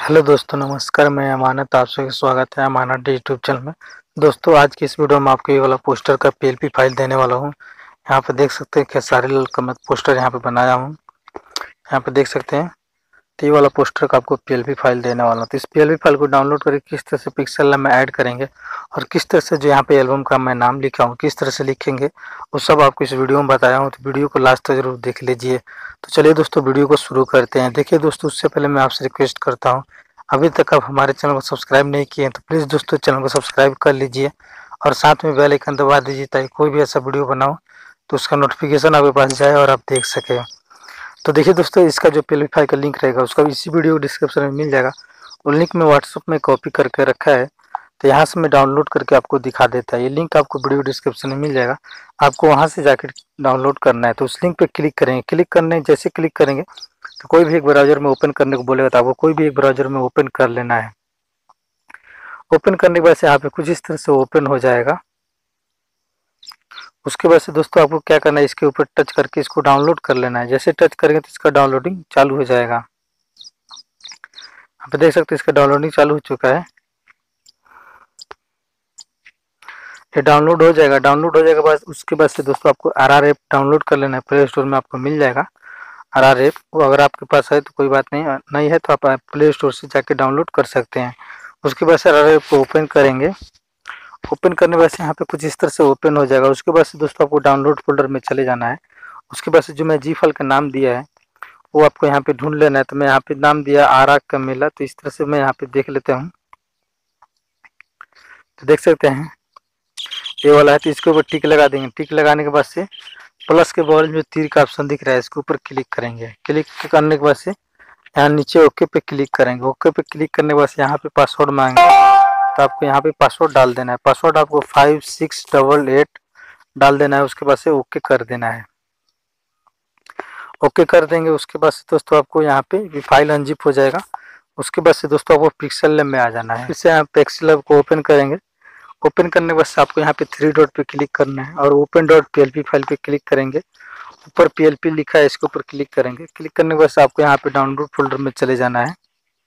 Hello दोस्तों, नमस्कार। मैं अमानत, आप सभी का स्वागत है अमानत यूट्यूब चैनल में। दोस्तों, आज की इस वीडियो में आपको ये वाला पोस्टर का पीएलपी फाइल देने वाला हूँ। यहाँ पे देख सकते हैं क्या सारे का मैं पोस्टर यहाँ पे बनाया हूँ। यहाँ पे देख सकते हैं, तो ये वाला पोस्टर का आपको पीएलपी फाइल देने वाला हूँ। तो इस पीएलपी फाइल को डाउनलोड करके किस तरह से पिक्सल लैब में ऐड करेंगे और किस तरह से जो यहाँ पे एल्बम का मैं नाम लिखा हूँ किस तरह से लिखेंगे, वो सब आपको इस वीडियो में बताया हूँ। तो वीडियो को लास्ट तक जरूर देख लीजिए। तो चलिए दोस्तों, वीडियो को शुरू करते हैं। देखिए दोस्तों, उससे पहले मैं आपसे रिक्वेस्ट करता हूँ, अभी तक आप हमारे चैनल को सब्सक्राइब नहीं किए हैं तो प्लीज़ दोस्तों चैनल को सब्सक्राइब कर लीजिए और साथ में बेल आइकन दबा दीजिए, ताकि कोई भी ऐसा वीडियो बनाओ तो उसका नोटिफिकेशन आपके पास जाए और आप देख सकें। तो देखिए दोस्तों, इसका जो पीएलपी फाइल का लिंक रहेगा उसका इसी वीडियो डिस्क्रिप्शन में मिल जाएगा। वो लिंक में व्हाट्सएप में कॉपी करके रखा है, तो यहाँ से मैं डाउनलोड करके आपको दिखा देता है। ये लिंक आपको वीडियो डिस्क्रिप्शन में मिल जाएगा, आपको वहाँ से जाकर डाउनलोड करना है। तो उस लिंक पे क्लिक करेंगे। क्लिक करने जैसे क्लिक करेंगे तो कोई भी एक ब्राउजर में ओपन करने को बोलेगा, तो आपको कोई भी एक ब्राउजर में ओपन कर लेना है। ओपन करने के बाद से यहाँ पे कुछ इस तरह से ओपन हो जाएगा। उसके बाद से दोस्तों आपको क्या करना है, इसके ऊपर टच करके इसको डाउनलोड कर लेना है। जैसे टच करेंगे तो इसका डाउनलोडिंग चालू हो जाएगा। यहाँ पे देख सकते हैं इसका डाउनलोडिंग चालू हो चुका है। ये डाउनलोड हो जाएगा। डाउनलोड हो जाएगा बाद उसके बाद से दोस्तों आपको आरआर ऐप डाउनलोड कर लेना है। प्ले स्टोर में आपको मिल जाएगा आरआर ऐप। वो अगर आपके पास है तो कोई बात नहीं, नहीं है तो आप प्ले स्टोर से जाके डाउनलोड कर सकते हैं। उसके बाद से आरआर ऐप को ओपन करेंगे। ओपन करने के बाद से यहाँ पे कुछ इस तरह से ओपन हो जाएगा। उसके बाद से दोस्तों आपको डाउनलोड फोल्डर में चले जाना है। उसके बाद से जो मैं जी फाइल का नाम दिया है वो आपको यहाँ पे ढूंढ लेना है। तो मैं यहाँ पे नाम दिया आरा का मेला। तो इस तरह से मैं यहाँ पे देख लेता हूँ। तो देख सकते हैं ये वाला है, तो इसके ऊपर टिक लगा देंगे। टिक लगाने के बाद से प्लस के बगल में तीर का ऑप्शन दिख रहा है, इसके ऊपर क्लिक करेंगे। क्लिक करने के बाद से यहाँ नीचे ओके पे क्लिक करेंगे। ओके पे क्लिक करने के बाद से यहाँ पे पासवर्ड मांगेंगे, तो आपको यहाँ पे पासवर्ड डाल देना है। पासवर्ड आपको 5688 डाल देना है। उसके बाद से ओके कर देना है। ओके कर देंगे उसके बाद से दोस्तों आपको यहाँ पे फाइल अनजिप हो जाएगा। उसके बाद से दोस्तों आपको पिक्सल लैब में आ जाना है। फिर से यहाँ पिक्सल लैब को ओपन करेंगे। ओपन करने के बाद से आपको यहाँ पे 3 डॉट पे क्लिक करना है और ओपन डॉट पीएलपी फाइल पे क्लिक करेंगे। ऊपर पीएलपी लिखा है, इसके ऊपर क्लिक करेंगे। क्लिक करने के बाद से आपको यहाँ पे डाउनलोड फोल्डर में चले जाना है।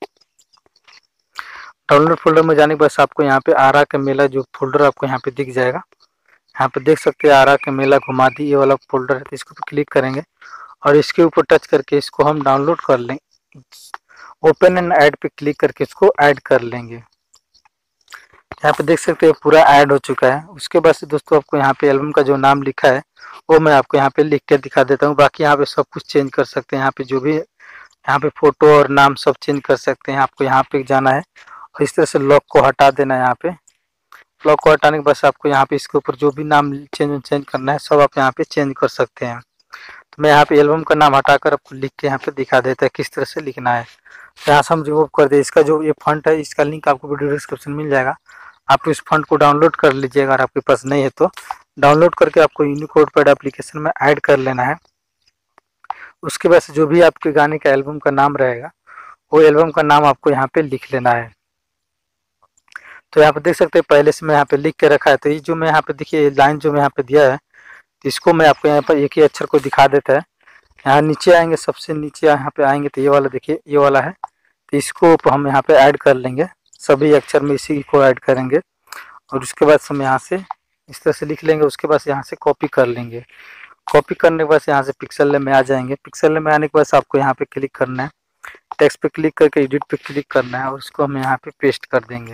डाउनलोड फोल्डर में जाने के बाद आपको यहाँ पे आरा का मेला जो फोल्डर आपको यहाँ पे दिख जाएगा। यहाँ पे देख सकते हैं आरा का मेला घुमा दी, ये वाला फोल्डर है। तो इसको क्लिक करेंगे और इसके ऊपर टच करके इसको हम डाउनलोड कर लेंगे। ओपन एंड ऐड पे क्लिक करके इसको ऐड कर लेंगे। यहाँ पे देख सकते हैं पूरा ऐड हो चुका है। उसके बाद से दोस्तों आपको यहाँ पे एल्बम का जो नाम लिखा है वो मैं आपको यहाँ पे लिख के दिखा देता हूँ। बाकी यहाँ पे सब कुछ चेंज कर सकते हैं। यहाँ पे जो भी यहाँ पे फोटो और नाम सब चेंज कर सकते हैं। आपको यहाँ पे जाना है और इस तरह से लॉक को हटा देना है। यहाँ पे लॉक को हटाने के बाद आपको यहाँ पे इसके ऊपर जो भी नाम चेंज करना है सब आप यहाँ पे चेंज कर सकते हैं। तो मैं यहाँ पे एल्बम का नाम हटाकर आपको लिख के यहाँ पे दिखा देता है किस तरह से लिखना है। तो यहाँ से हम रिमूव कर दे। इसका जो ये फॉन्ट है इसका लिंक आपको वीडियो डिस्क्रिप्शन मिल जाएगा। आप इस फॉन्ट को डाउनलोड कर लीजिएगा। अगर आपके पास नहीं है तो डाउनलोड करके आपको यूनिकोड पैड एप्लीकेशन में ऐड कर लेना है। उसके बाद से जो भी आपके गाने का एल्बम का नाम रहेगा वो एल्बम का नाम आपको यहाँ पे लिख लेना है। तो यहाँ पे देख सकते हैं पहले से मैं यहाँ पे लिख के रखा है। तो ये जो मैं यहाँ पे देखिए लाइन जो मैं यहाँ पे दिया है, तो इसको मैं आपको यहाँ पर एक ही अक्षर को दिखा देता है। यहाँ नीचे आएंगे, सबसे नीचे यहाँ पे आएंगे तो ये वाला देखिए ये वाला है। तो इसको हम यहाँ पे ऐड कर लेंगे। सभी अक्षर में इसी को ऐड करेंगे और उसके बाद हम यहाँ से इस तरह से लिख लेंगे। उसके बाद यहाँ से कॉपी कर लेंगे। कॉपी करने के बाद यहाँ से पिक्सल लैब में आ जाएंगे। पिक्सल लैब में आने के बाद आपको यहाँ पे क्लिक करना है। टेक्स्ट पे क्लिक करके एडिट पे क्लिक करना है और उसको हम यहाँ पे पेस्ट कर देंगे।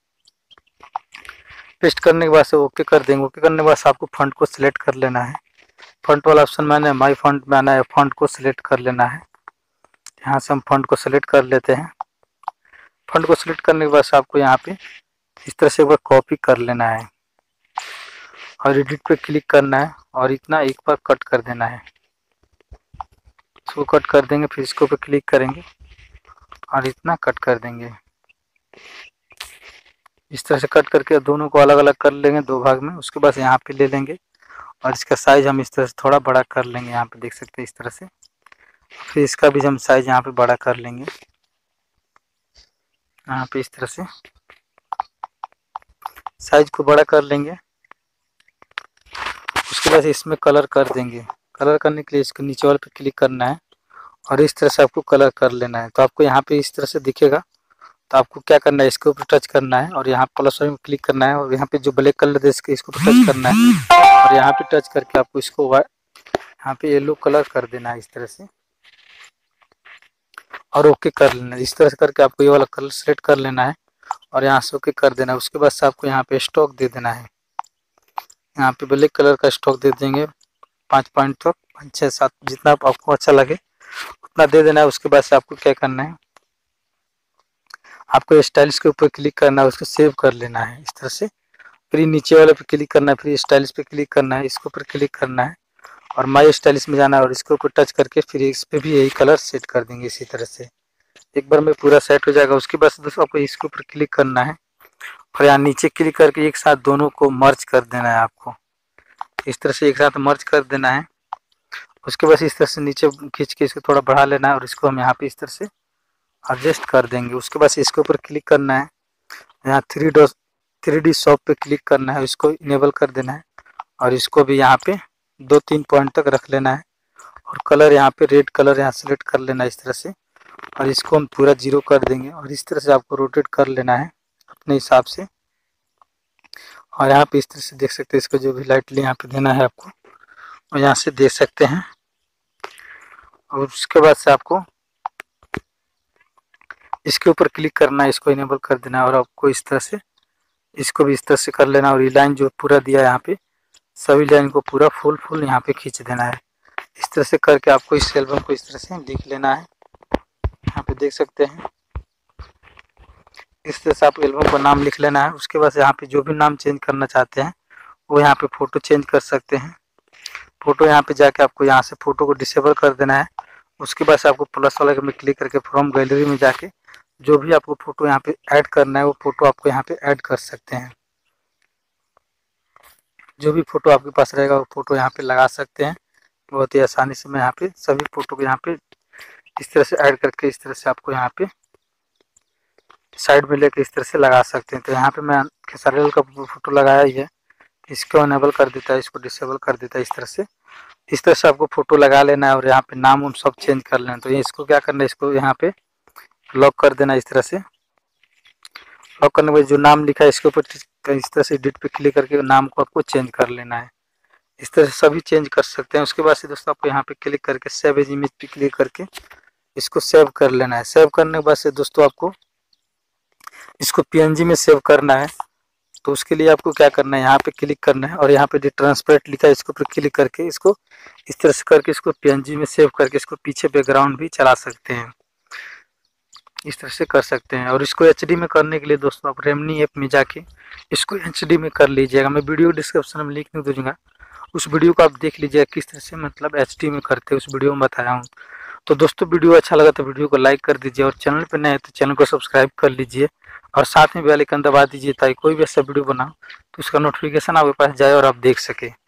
पेस्ट करने के बाद से ओके कर देंगे। ओके करने के बाद आपको फॉन्ट को सिलेक्ट कर लेना है। फॉन्ट वाला ऑप्शन में आना है, माई फॉन्ट में आना है, फॉन्ट को सिलेक्ट कर लेना है। यहाँ से हम फॉन्ट को सिलेक्ट कर लेते हैं। फॉन्ट को सिलेक्ट करने के बाद आपको यहाँ पे इस तरह से एक बार कॉपी कर लेना है और एडिट पे क्लिक करना है और इतना एक बार कट कर देना है। इसको कट कर देंगे, फिर इसको पे क्लिक करेंगे और इतना कट कर देंगे। इस तरह से कट करके दोनों को अलग अलग कर लेंगे 2 भाग में। उसके बाद यहाँ पे ले लेंगे और इसका साइज हम इस तरह से थोड़ा बड़ा कर लेंगे। यहाँ पे देख सकते हैं इस तरह से। फिर इसका भी हम साइज यहाँ पे बड़ा कर लेंगे। यहाँ पे इस तरह से साइज को बड़ा कर लेंगे। उसके बाद इसमें कलर कर देंगे। कलर करने के लिए इसको नीचे वाले पे क्लिक करना है और इस तरह से आपको कलर कर लेना है। तो आपको यहाँ पे इस तरह से दिखेगा तो आपको क्या करना है, इसके ऊपर टच करना है और यहाँ प्लस में क्लिक करना है और यहाँ पे जो ब्लैक कलर है इसको टच करना है और यहाँ पे टच करके आपको इसको यहाँ पे येलो कलर कर देना है इस तरह से और ओके कर लेना है। इस तरह से करके आपको ये वाला कलर सेलेक्ट कर लेना है और यहाँ से ओके कर देना है। उसके बाद से आपको यहाँ पे स्टॉक दे देना है। यहाँ पे ब्लैक कलर का स्टॉक दे देंगे 5 पॉइंट तक, 5 6 7 जितना आपको अच्छा लगे उतना दे देना है। उसके बाद से आपको क्या करना है, आपको स्टाइलिश के ऊपर क्लिक करना है, उसको सेव कर लेना है इस तरह से। फिर नीचे वाले पे क्लिक करना है, फिर स्टाइलिश पे क्लिक करना है, इसके ऊपर क्लिक करना है और माई स्टाइलिश में जाना है और इसके ऊपर टच करके फिर इस पे भी यही कलर सेट कर देंगे इसी तरह से। एक बार में पूरा सेट हो जाएगा। उसके बाद दोस्तों आपको इसके ऊपर क्लिक करना है और यहाँ नीचे क्लिक करके एक साथ दोनों को मर्ज कर देना है। आपको इस तरह से एक साथ मर्ज कर देना है। उसके बाद इस तरह से नीचे खींच के इसको थोड़ा बढ़ा लेना है और इसको हम यहाँ पे इस तरह से एडजस्ट कर देंगे। उसके बाद इसके ऊपर क्लिक करना है, यहाँ 3D शॉप पे क्लिक करना है, इसको इनेबल कर देना है और इसको भी यहाँ पे 2-3 पॉइंट तक रख लेना है और कलर यहाँ पे रेड कलर यहाँ सेलेक्ट कर लेना है इस तरह से और इसको हम पूरा 0 कर देंगे और इस तरह से आपको रोटेट कर लेना है अपने हिसाब से। और यहाँ पे इस तरह से देख सकते हैं, इसको जो भी लाइटली यहाँ पे देना है आपको और यहाँ से देख सकते हैं। और उसके बाद से आपको इसके ऊपर क्लिक करना है, इसको इनेबल कर देना है और आपको इस तरह से इसको भी इस तरह से कर लेना और ये लाइन जो पूरा दिया है यहाँ पे सभी लाइन को पूरा फुल यहाँ पे खींच देना है। इस तरह से करके आपको इस एल्बम को इस तरह से लिख लेना है। यहाँ पे देख सकते हैं इस तरह से आप एल्बम का नाम लिख लेना है। उसके बाद यहाँ पे जो भी नाम चेंज करना चाहते हैं वो यहाँ पे फ़ोटो चेंज कर सकते हैं। फ़ोटो यहाँ पे जाके आपको यहाँ से फ़ोटो को डिसेबल कर देना है। उसके बाद से आपको प्लस वाले में क्लिक करके फ्रॉम गैलरी में जाके जो भी आपको फ़ोटो यहाँ पे ऐड करना है वो फ़ोटो आपको यहाँ पे ऐड कर सकते हैं। जो भी फ़ोटो आपके पास रहेगा वो फ़ोटो यहाँ पे लगा सकते हैं बहुत ही आसानी से। मैं यहाँ पे सभी फ़ोटो को यहाँ पे इस तरह से ऐड करके इस तरह से आपको यहाँ पे साइड में लेकर इस तरह से लगा सकते हैं। तो यहाँ पे मैं खेसारी लाल का फ़ोटो लगाया ही है, इसको अनेबल कर देता है, इसको डिसेबल कर देता है इस तरह से आपको फ़ोटो लगा लेना है और यहाँ पे नाम उन सब चेंज कर लेना है। तो इसको क्या करना है, इसको यहाँ पे लॉक कर देना है। इस तरह से लॉक करने के बाद जो नाम लिखा है इसके ऊपर इस तरह से एडिट पे क्लिक करके नाम को आपको चेंज कर लेना है। इस तरह से सभी चेंज कर सकते हैं। उसके बाद से दोस्तों आपको यहाँ पे क्लिक करके सेव एज इमेज पे क्लिक करके इसको सेव कर लेना है। सेव करने के बाद से दोस्तों आपको इसको PNG में सेव करना है। तो उसके लिए आपको क्या करना है, यहाँ पे क्लिक करना है और यहाँ पे जो ट्रांसपेरेंट लिखा है इसके ऊपर क्लिक करके इसको इस तरह से करके इसको PNG में सेव करके इसको पीछे बैकग्राउंड भी चला सकते हैं, इस तरह से कर सकते हैं। और इसको HD में करने के लिए दोस्तों आप रेमनी ऐप में जाके इसको HD में कर लीजिएगा। मैं वीडियो डिस्क्रिप्शन में लिंक नहीं दूंगा, उस वीडियो को आप देख लीजिएगा किस तरह से मतलब HD में करते हैं, उस वीडियो में बताया हूँ। तो दोस्तों वीडियो अच्छा लगा तो वीडियो को लाइक कर दीजिए और चैनल पर नए हैं तो चैनल को सब्सक्राइब कर लीजिए और साथ में बेल आइकन दबा दीजिए ताकि कोई भी ऐसा वीडियो बनाओ तो उसका नोटिफिकेशन आपके पास जाए और आप देख सके।